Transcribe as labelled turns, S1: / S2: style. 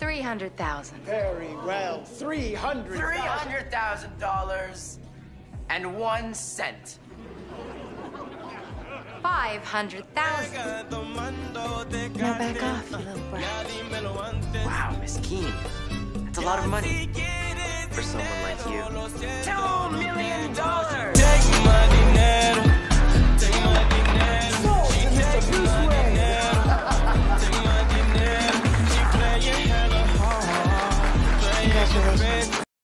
S1: 300,000.
S2: Very well.
S3: $300,000 and 1 cent.
S1: 500,000. Now back off, you little brat.
S3: Wow, Miss Keene. That's a lot of money for someone like you. $2 million!
S4: Take money now.